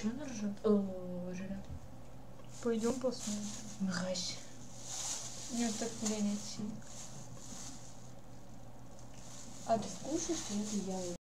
Че она ржет? О, жрет. Пойдем посмотрим. Мразь. Мне так лень идти. А ты в курсе, что это я?